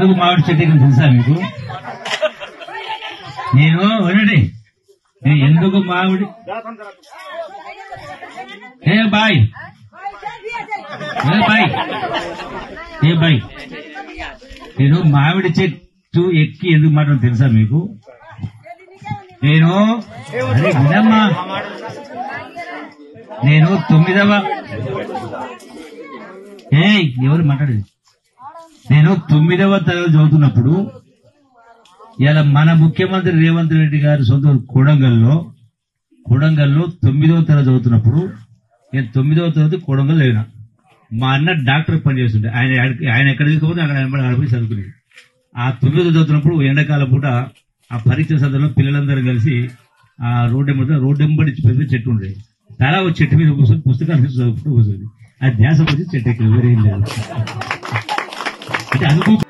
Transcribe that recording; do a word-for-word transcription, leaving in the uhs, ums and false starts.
ఎందుకు మామిడి చెట్టు ఎక్కిన తెలుసా మీకు? నేను వినండి, నేను ఎందుకు మామిడి ఏ బాయ్ ఏ బాయ్ ఏ బాయ్ నేను మామిడి చెట్టు ఎక్కి ఎందుకు మాట్లాడు తెలుసా మీకు? నేను అరే వినమ్మా, నేను తొమ్మిదవ ఏ ఎవరు మాట్లాడేది నేను తొమ్మిదవ తరగతి చదువుతున్నప్పుడు ఇలా మన ముఖ్యమంత్రి రేవంత్ రెడ్డి గారి సొంత కొడంగల్లో కొడంగల్లో తొమ్మిదవ తరగతి చదువుతున్నప్పుడు నేను తొమ్మిదవ తరగతి కొడంగల్ లేనా. మా అన్న డాక్టర్ పని చేస్తుంటే ఆయన ఆయన ఎక్కడ తీసుకుపోతే అక్కడ ఆడపోయి చదువుకునేది. ఆ తొమ్మిదవ చదువుతున్నప్పుడు ఎండాకాలం పూట ఆ పరీక్ష సందర్భంలో పిల్లలందరూ కలిసి ఆ రోడ్డు ఎంబడి రోడ్డు ఎంబడి పెద్ద చెట్టు ఉండేది. చాలా ఒక చెట్టు మీద కూర్చొని పుస్తకాలు చదువుకుంటూ కూర్చొని ఆ ధ్యాస వచ్చి చెట్టు ఎక్కడ వేరేం లేదు అంటే అనుకో